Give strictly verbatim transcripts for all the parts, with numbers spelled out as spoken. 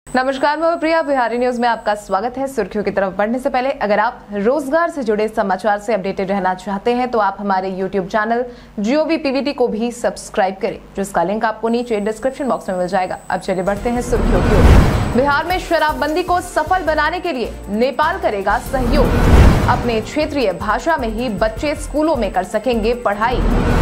नमस्कार, मैं प्रिया। बिहारी न्यूज में आपका स्वागत है। सुर्खियों की तरफ बढ़ने से पहले अगर आप रोजगार से जुड़े समाचार से अपडेटेड रहना चाहते हैं तो आप हमारे यूट्यूब चैनल जियोवी पीवीटी को भी सब्सक्राइब करें, जिसका लिंक आपको नीचे डिस्क्रिप्शन बॉक्स में मिल जाएगा। अब चलिए बढ़ते हैं सुर्खियों की ओर। बिहार में शराबबंदी को सफल बनाने के लिए नेपाल करेगा सहयोग। अपने क्षेत्रीय भाषा में ही बच्चे स्कूलों में कर सकेंगे पढ़ाई।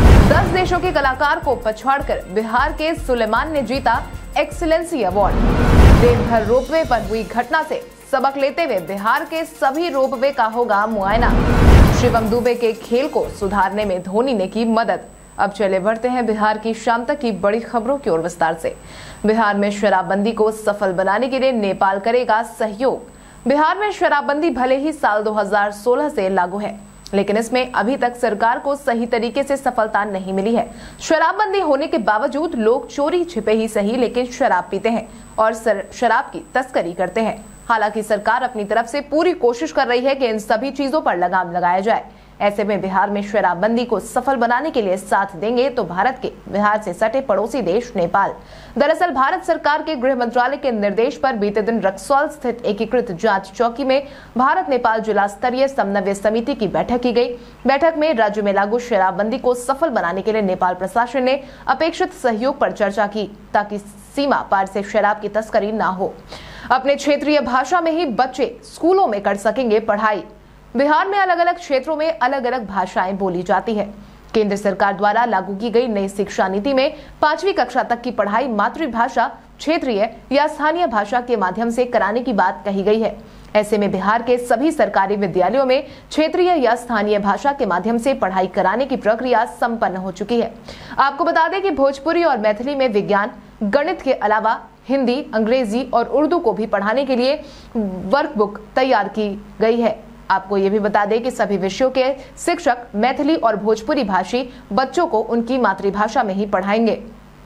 दस देशों के कलाकार को पछाड़कर बिहार के सुलेमान ने जीता एक्सीलेंसी अवार्ड। देवघर रोपवे पर हुई घटना से सबक लेते हुए बिहार के सभी रोपवे का होगा मुआयना। शिवम दुबे के खेल को सुधारने में धोनी ने की मदद। अब चले बढ़ते हैं बिहार की शाम तक की बड़ी खबरों की ओर विस्तार से। बिहार में शराबबंदी को सफल बनाने के लिए नेपाल करेगा सहयोग। बिहार में शराबबंदी भले ही साल दो हज़ार सोलह से लागू है, लेकिन इसमें अभी तक सरकार को सही तरीके से सफलता नहीं मिली है। शराबबंदी होने के बावजूद लोग चोरी छिपे ही सही लेकिन शराब पीते हैं और शराब की तस्करी करते हैं। हालांकि सरकार अपनी तरफ से पूरी कोशिश कर रही है कि इन सभी चीजों पर लगाम लगाया जाए। ऐसे में बिहार में शराबबंदी को सफल बनाने के लिए साथ देंगे तो भारत के बिहार से सटे पड़ोसी देश नेपाल। दरअसल भारत सरकार के गृह मंत्रालय के निर्देश पर बीते दिन रक्सौल स्थित एकीकृत जांच चौकी में भारत नेपाल जिला स्तरीय समन्वय समिति की बैठक की गई। बैठक में राज्य में लागू शराबबंदी को सफल बनाने के लिए नेपाल प्रशासन ने अपेक्षित सहयोग पर चर्चा की, ताकि सीमा पार से शराब की तस्करी न हो। अपने क्षेत्रीय भाषा में ही बच्चे स्कूलों में कर सकेंगे पढ़ाई। बिहार में अलग अलग क्षेत्रों में अलग अलग भाषाएं बोली जाती है। केंद्र सरकार द्वारा लागू की गई नई शिक्षा नीति में पांचवी कक्षा तक की पढ़ाई मातृभाषा, क्षेत्रीय या स्थानीय भाषा के माध्यम से कराने की बात कही गई है। ऐसे में बिहार के सभी सरकारी विद्यालयों में क्षेत्रीय या स्थानीय भाषा के माध्यम से पढ़ाई कराने की प्रक्रिया संपन्न हो चुकी है। आपको बता दें कि भोजपुरी और मैथिली में विज्ञान, गणित के अलावा हिंदी, अंग्रेजी और उर्दू को भी पढ़ाने के लिए वर्कबुक तैयार की गई है। आपको ये भी बता दें कि सभी विषयों के शिक्षक मैथिली और भोजपुरी भाषी बच्चों को उनकी मातृभाषा में ही पढ़ाएंगे।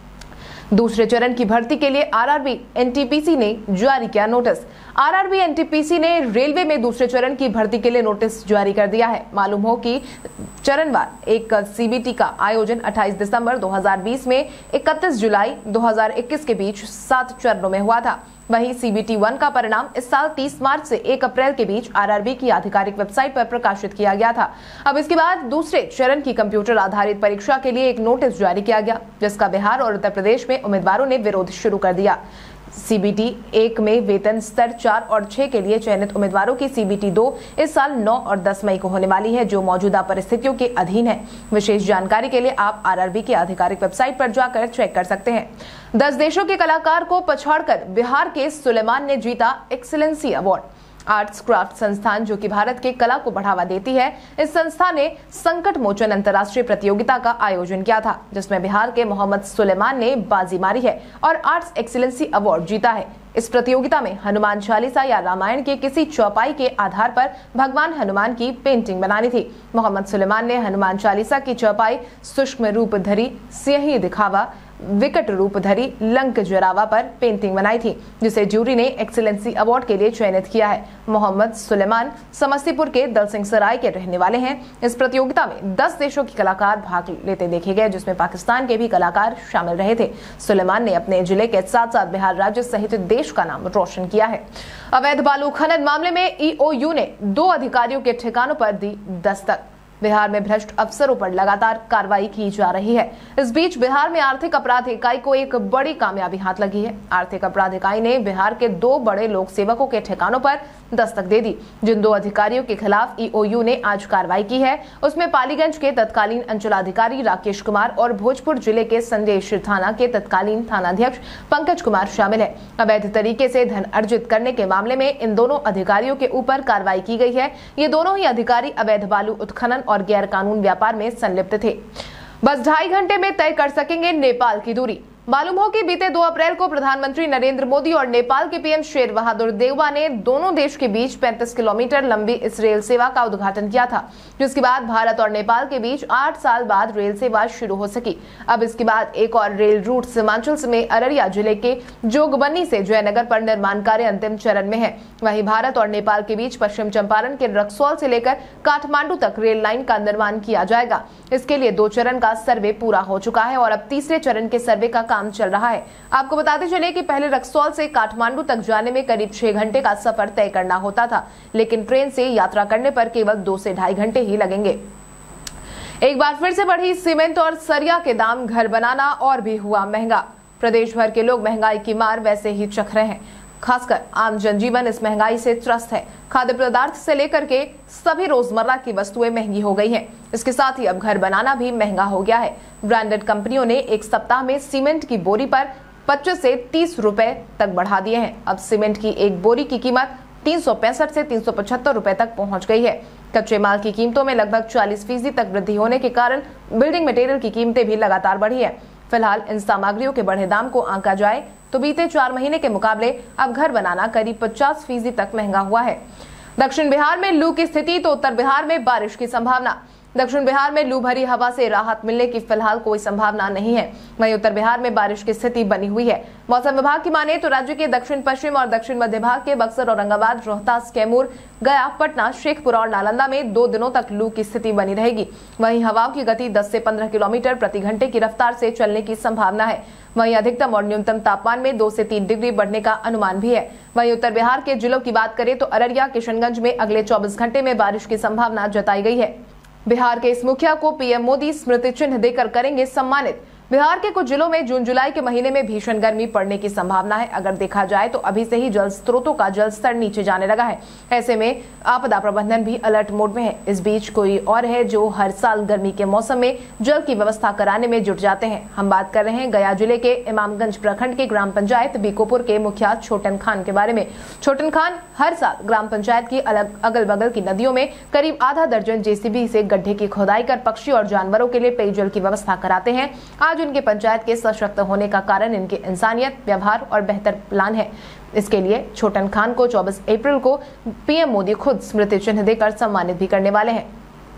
दूसरे चरण की भर्ती के लिए आरआरबी एनटीपीसी ने जारी किया नोटिस। आरआरबी एनटीपीसी ने रेलवे में दूसरे चरण की भर्ती के लिए नोटिस जारी कर दिया है। मालूम हो कि चरणवार एक सीबीटी का आयोजन अट्ठाईस दिसंबर दो हज़ार बीस में इकतीस जुलाई दो हज़ार इक्कीस के बीच सात चरणों में हुआ था। वहीं सीबीटी वन का परिणाम इस साल तीस मार्च से एक अप्रैल के बीच आरआरबी की आधिकारिक वेबसाइट पर प्रकाशित किया गया था। अब इसके बाद दूसरे चरण की कंप्यूटर आधारित परीक्षा के लिए एक नोटिस जारी किया गया, जिसका बिहार और उत्तर प्रदेश में उम्मीदवारों ने विरोध शुरू कर दिया। सीबीटी एक में वेतन स्तर चार और छह के लिए चयनित उम्मीदवारों की सीबीटी दो इस साल नौ और दस मई को होने वाली है, जो मौजूदा परिस्थितियों के अधीन है। विशेष जानकारी के लिए आप आरआरबी की आधिकारिक वेबसाइट पर जाकर चेक कर सकते हैं। दस देशों के कलाकार को पछाड़कर बिहार के सुलेमान ने जीता एक्सीलेंसी अवार्ड। आर्ट्स क्राफ्ट संस्थान, जो कि भारत के कला को बढ़ावा देती है, इस संस्था ने संकट मोचन अंतर्राष्ट्रीय प्रतियोगिता का आयोजन किया था, जिसमें बिहार के मोहम्मद सुलेमान ने बाजी मारी है और आर्ट्स एक्सीलेंसी अवार्ड जीता है। इस प्रतियोगिता में हनुमान चालीसा या रामायण के किसी चौपाई के आधार पर भगवान हनुमान की पेंटिंग बनानी थी। मोहम्मद सुलेमान ने हनुमान चालीसा की चौपाई सूक्ष्म रूप धरी सिंह दिखावा विकट रूप धरी लंक जरावा पर पेंटिंग बनाई थी, जिसे जूरी ने एक्सीलेंसी अवार्ड के लिए चयनित किया है। मोहम्मद सुलेमान समस्तीपुर के दलसिंह सराय के रहने वाले हैं। इस प्रतियोगिता में दस देशों के कलाकार भाग लेते देखे गए, जिसमें पाकिस्तान के भी कलाकार शामिल रहे थे। सुलेमान ने अपने जिले के साथ साथ बिहार राज्य सहित देश का नाम रोशन किया है। अवैध बालू खनन मामले में ईओयू ने दो अधिकारियों के ठिकानों पर दी दस्तक। बिहार में भ्रष्ट अफसरों पर लगातार कार्रवाई की जा रही है। इस बीच बिहार में आर्थिक अपराध इकाई को एक बड़ी कामयाबी हाथ लगी है। आर्थिक अपराध इकाई ने बिहार के दो बड़े लोक सेवकों के ठिकानों पर दस्तक दे दी। जिन दो अधिकारियों के खिलाफ ईओयू ने आज कार्रवाई की है, उसमें पालीगंज के तत्कालीन अंचलाधिकारी राकेश कुमार और भोजपुर जिले के संदेश थाना के तत्कालीन थानाध्यक्ष पंकज कुमार शामिल है। अवैध तरीके से धन अर्जित करने के मामले में इन दोनों अधिकारियों के ऊपर कार्रवाई की गई है। ये दोनों ही अधिकारी अवैध बालू उत्खनन और गैर कानून व्यापार में संलिप्त थे। बस ढाई घंटे में तय कर सकेंगे नेपाल की दूरी। मालूम हो कि बीते दो अप्रैल को प्रधानमंत्री नरेंद्र मोदी और नेपाल के पीएम शेर बहादुर देउवा ने दोनों देश के बीच पैंतीस किलोमीटर लंबी इस रेल सेवा का उद्घाटन किया था, जिसके बाद भारत और नेपाल के बीच आठ साल बाद रेल सेवा शुरू हो सकी। अब इसके बाद एक और रेल रूट सीमांचल में अररिया जिले के जोगबनी से जयनगर पर निर्माण कार्य अंतिम चरण में है। वहीं भारत और नेपाल के बीच पश्चिम चंपारण के रक्सौल से लेकर काठमांडू तक रेल लाइन का निर्माण किया जाएगा। इसके लिए दो चरण का सर्वे पूरा हो चुका है और अब तीसरे चरण के सर्वे का काम काम चल रहा है। आपको बताते चले कि पहले रक्सौल से काठमांडू तक जाने में करीब छह घंटे का सफर तय करना होता था, लेकिन ट्रेन से यात्रा करने पर केवल दो से ढाई घंटे ही लगेंगे। एक बार फिर से बढ़ी सीमेंट और सरिया के दाम, घर बनाना और भी हुआ महंगा। प्रदेश भर के लोग महंगाई की मार वैसे ही चख रहे हैं। खासकर आम जनजीवन इस महंगाई से त्रस्त है। खाद्य पदार्थ से लेकर के सभी रोजमर्रा की वस्तुएं महंगी हो गई हैं। इसके साथ ही अब घर बनाना भी महंगा हो गया है। ब्रांडेड कंपनियों ने एक सप्ताह में सीमेंट की बोरी पर पच्चीस से तीस रुपए तक बढ़ा दिए हैं। अब सीमेंट की एक बोरी की कीमत तीन सौ पैंसठ से तीन सौ पचहत्तर रुपए तक पहुंच गई है। कच्चे माल की कीमतों में लगभग चालीस फीसदी तक वृद्धि होने के कारण बिल्डिंग मटेरियल की कीमतें भी लगातार बढ़ी है। फिलहाल इन सामग्रियों के बढ़े दाम को आंका जाए तो बीते चार महीने के मुकाबले अब घर बनाना करीब पचास फीसदी तक महंगा हुआ है। दक्षिण बिहार में लू की स्थिति तो उत्तर बिहार में बारिश की संभावना। दक्षिण बिहार में लू भरी हवा से राहत मिलने की फिलहाल कोई संभावना नहीं है। वहीं उत्तर बिहार में बारिश की स्थिति बनी हुई है। मौसम विभाग की माने तो राज्य के दक्षिण पश्चिम और दक्षिण मध्य भाग के बक्सर, औरंगाबाद, रोहतास, कैमूर, गया, पटना, शेखपुरा और नालंदा में दो दिनों तक लू की स्थिति बनी रहेगी। वहीं हवाओं की गति दस से पंद्रह किलोमीटर प्रति घंटे की रफ्तार से चलने की संभावना है। वहीं अधिकतम और न्यूनतम तापमान में दो से तीन डिग्री बढ़ने का अनुमान भी है। वहीं उत्तर बिहार के जिलों की बात करें तो अररिया, किशनगंज में अगले चौबीस घंटे में बारिश की संभावना जताई गई है। बिहार के इस मुखिया को पीएम मोदी स्मृति चिन्ह देकर करेंगे सम्मानित। बिहार के कुछ जिलों में जून जुलाई के महीने में भीषण गर्मी पड़ने की संभावना है। अगर देखा जाए तो अभी से ही जल स्रोतों का जल स्तर नीचे जाने लगा है। ऐसे में आपदा प्रबंधन भी अलर्ट मोड में है। इस बीच कोई और है जो हर साल गर्मी के मौसम में जल की व्यवस्था कराने में जुट जाते हैं। हम बात कर रहे हैं गया जिले के इमामगंज प्रखंड के ग्राम पंचायत बीकोपुर के मुखिया छोटन खान के बारे में। छोटन खान हर साल ग्राम पंचायत की अलग अगल बगल की नदियों में करीब आधा दर्जन जेसीबी से गड्ढे की खोदाई कर पक्षी और जानवरों के लिए पेयजल की व्यवस्था कराते हैं। आज इनके पंचायत के सशक्त होने का कारण इनके इंसानियत, व्यवहार और बेहतर प्लान है। इसके लिए छोटन खान को चौबीस अप्रैल को पीएम मोदी खुद स्मृति चिन्ह देकर सम्मानित भी करने वाले हैं।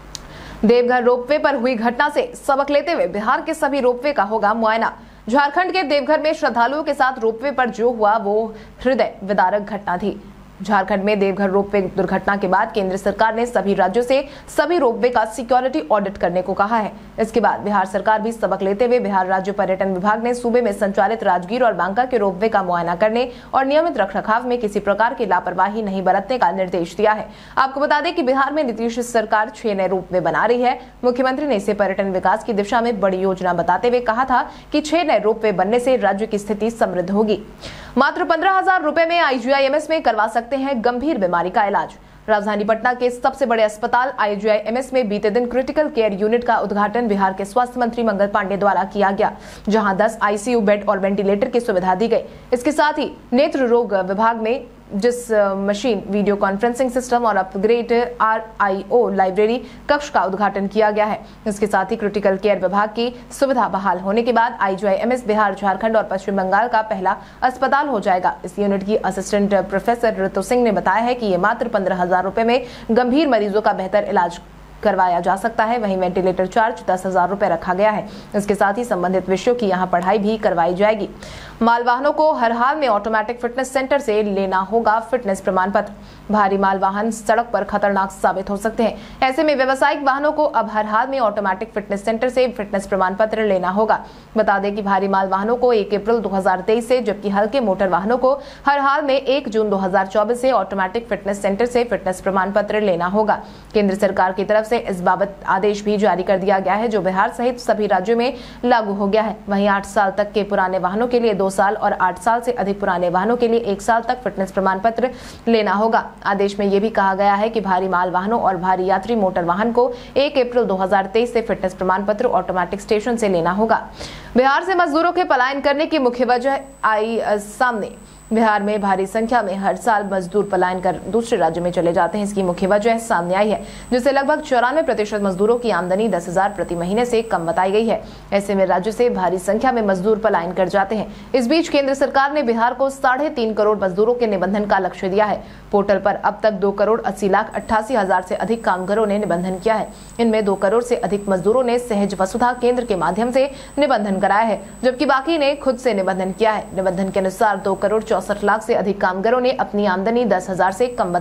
देवघर रोपवे पर हुई घटना से सबक लेते हुए बिहार के सभी रोपवे का होगा मुआयना। झारखंड के देवघर में श्रद्धालुओं के साथ रोपवे पर जो हुआ वो हृदय विदारक घटना थी। झारखंड में देवघर रोपवे दुर्घटना के बाद केंद्र सरकार ने सभी राज्यों से सभी रोपवे का सिक्योरिटी ऑडिट करने को कहा है। इसके बाद बिहार सरकार भी सबक लेते हुए बिहार राज्य पर्यटन विभाग ने सूबे में संचालित राजगीर और बांका के रोपवे का मुआयना करने और नियमित रखरखाव में किसी प्रकार की लापरवाही नहीं बरतने का निर्देश दिया है। आपको बता दें कि बिहार में नीतीश सरकार छह नए रोपवे बना रही है। मुख्यमंत्री ने इसे पर्यटन विकास की दिशा में बड़ी योजना बताते हुए कहा था कि छह नए रोपवे बनने से राज्य की स्थिति समृद्ध होगी। मात्र पंद्रह हजार रुपए में आईजीआईएमएस में करवा सकते हैं गंभीर बीमारी का इलाज। राजधानी पटना के सबसे बड़े अस्पताल आईजीआईएमएस में बीते दिन क्रिटिकल केयर यूनिट का उद्घाटन बिहार के स्वास्थ्य मंत्री मंगल पांडे द्वारा किया गया, जहां दस आईसीयू बेड और वेंटिलेटर की सुविधा दी गई। इसके साथ ही नेत्र रोग विभाग में जिस मशीन, वीडियो कॉन्फ्रेंसिंग सिस्टम और अपग्रेड आरआईओ लाइब्रेरी कक्ष का उद्घाटन किया गया है। इसके साथ ही क्रिटिकल केयर विभाग की सुविधा बहाल होने के बाद आईजीआईएमएस बिहार, झारखंड और पश्चिम बंगाल का पहला अस्पताल हो जाएगा। इस यूनिट की असिस्टेंट प्रोफेसर ऋतु सिंह ने बताया है कि ये मात्र पंद्रह हजार रुपए में गंभीर मरीजों का बेहतर इलाज करवाया जा सकता है। वहीं वेंटिलेटर चार्ज दस हजार रुपए रखा गया है। इसके साथ ही संबंधित विषयों की यहाँ पढ़ाई भी करवाई जाएगी। मालवाहनों को हर हाल में ऑटोमेटिक फिटनेस सेंटर से लेना होगा फिटनेस प्रमाण पत्र। भारी माल वाहन सड़क पर खतरनाक साबित हो सकते हैं। ऐसे में व्यावसायिक वाहनों को अब हर हाल में ऑटोमेटिक फिटनेस सेंटर से फिटनेस प्रमाण पत्र लेना होगा। बता दें कि भारी माल वाहनों को एक अप्रैल दो हजार तेईस से, जबकि हल्के मोटर वाहनों को हर हाल में एक जून दो हजार चौबीस से ऑटोमेटिक फिटनेस सेंटर से फिटनेस प्रमाण पत्र लेना होगा। केंद्र सरकार की तरफ से इस बाबत आदेश भी जारी कर दिया गया है, जो बिहार सहित सभी राज्यों में लागू हो गया है। वहीं आठ साल तक के पुराने वाहनों के लिए दो साल और आठ साल से अधिक पुराने वाहनों के लिए एक साल तक फिटनेस प्रमाण पत्र लेना होगा। आदेश में यह भी कहा गया है कि भारी माल वाहनों और भारी यात्री मोटर वाहन को एक अप्रैल दो हजार तेईस से फिटनेस प्रमाण पत्र ऑटोमेटिक स्टेशन से लेना होगा। बिहार से मजदूरों के पलायन करने की मुख्य वजह आई सामने। बिहार में भारी संख्या में हर साल मजदूर पलायन कर दूसरे राज्यों में चले जाते हैं। इसकी मुख्य वजह सामने आई है, जिससे लगभग चौरानवे प्रतिशत मजदूरों की आमदनी दस हजार प्रति महीने से कम बताई गई है। ऐसे में राज्य से भारी संख्या में मजदूर पलायन कर जाते हैं। इस बीच केंद्र सरकार ने बिहार को साढ़े तीन करोड़ मजदूरों के निबंधन का लक्ष्य दिया है। पोर्टल पर अब तक दो करोड़ अस्सी लाख अट्ठासी हजार से अधिक कामगारों ने निबंधन किया है। इनमें दो करोड़ से अधिक मजदूरों ने सहज वसुधा केंद्र के माध्यम से निबंधन कराया है, जबकि बाकी ने खुद से निबंधन किया है। निबंधन के अनुसार दो करोड़ चौसठ लाख से अधिक कामगारों ने अपनी आमदनी दस हजार से कम बताई है।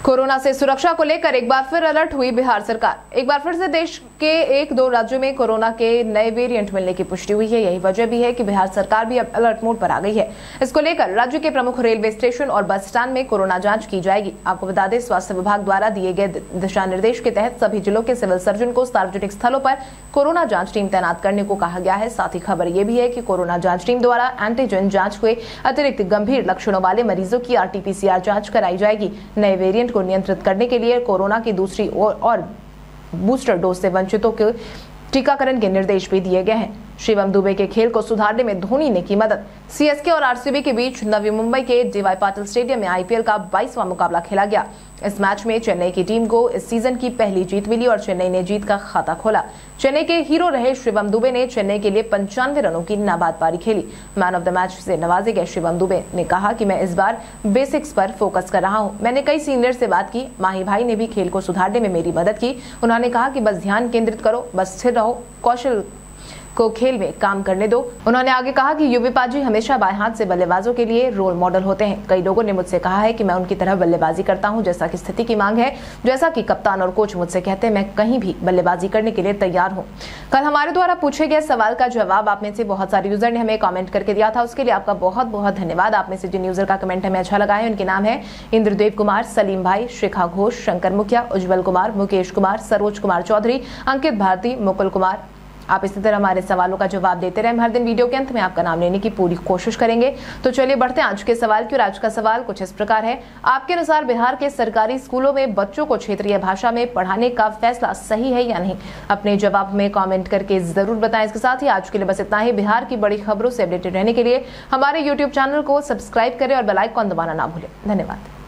कोरोना से सुरक्षा को लेकर एक बार फिर अलर्ट हुई बिहार सरकार। एक बार फिर से देश के एक दो राज्यों में कोरोना के नए वेरिएंट मिलने की पुष्टि हुई है। यही वजह भी है कि बिहार सरकार भी अब अलर्ट मोड पर आ गई है। इसको लेकर राज्य के प्रमुख रेलवे स्टेशन और बस स्टैंड में कोरोना जांच की जाएगी। आपको बता दें, स्वास्थ्य विभाग द्वारा दिए गए दिशा निर्देश के तहत सभी जिलों के सिविल सर्जन को सार्वजनिक स्थलों पर कोरोना जांच टीम तैनात करने को कहा गया है। साथ ही खबर यह भी है कि कोरोना जांच टीम द्वारा एंटीजन जांच हुए अतिरिक्त गंभीर लक्षणों वाले मरीजों की आरटीपीसीआर जांच कराई जाएगी। नए वेरिएंट को नियंत्रित करने के लिए कोरोना की दूसरी ओर और बूस्टर डोज से वंचितों के टीकाकरण के निर्देश भी दिए गए हैं। शिवम दुबे के खेल को सुधारने में धोनी ने की मदद। सीएसके और आरसीबी के बीच नवी मुंबई के डीवाई पाटिल स्टेडियम में आईपीएल का बाईसवां मुकाबला खेला गया। इस मैच में चेन्नई की टीम को इस सीजन की पहली जीत मिली और चेन्नई ने जीत का खाता खोला। चेन्नई के हीरो रहे शिवम दुबे ने चेन्नई के लिए पंचानवे रनों की नाबाद पारी खेली। मैन ऑफ द मैच से नवाजे गए शिवम दुबे ने कहा कि मैं इस बार बेसिक्स पर फोकस कर रहा हूं। मैंने कई सीनियर से बात की। माही भाई ने भी खेल को सुधारने में मेरी मदद की। उन्होंने कहा कि बस ध्यान केंद्रित करो, बस स्थिर रहो, कौशल को खेल में काम करने दो। उन्होंने आगे कहा कि युवी पाजी हमेशा बाएं हाथ से बल्लेबाजों के लिए रोल मॉडल होते हैं। कई लोगों ने मुझसे कहा है कि मैं उनकी तरह बल्लेबाजी करता हूं जैसा कि स्थिति की मांग है। जैसा कि कप्तान और कोच मुझसे कहते हैं, मैं कहीं भी बल्लेबाजी करने के लिए तैयार हूं। कल हमारे द्वारा पूछे गए सवाल का जवाब आप में से बहुत सारे यूजर ने हमें कमेंट करके दिया था। उसके लिए आपका बहुत बहुत धन्यवाद। आप में से जिन यूजर का कमेंट हमें अच्छा लगा है उनके नाम है इंद्रदेव कुमार, सलीम भाई, शिखा घोष, शंकर मुखिया, उज्जवल कुमार, मुकेश कुमार, सरोज कुमार चौधरी, अंकित भारती, मुकुल कुमार। आप इसी तरह हमारे सवालों का जवाब देते रहे। हर दिन वीडियो के अंत में आपका नाम लेने की पूरी कोशिश करेंगे। तो चलिए बढ़ते हैं आज के सवाल की ओर। आज का सवाल कुछ इस प्रकार है। आपके अनुसार बिहार के सरकारी स्कूलों में बच्चों को क्षेत्रीय भाषा में पढ़ाने का फैसला सही है या नहीं? अपने जवाब में कमेंट करके जरूर बताएं। इसके साथ ही आज के लिए बस इतना ही। बिहार की बड़ी खबरों से अपडेटेड रहने के लिए हमारे यूट्यूब चैनल को सब्सक्राइब करें और बेल आइकन दबाना ना भूलें। धन्यवाद।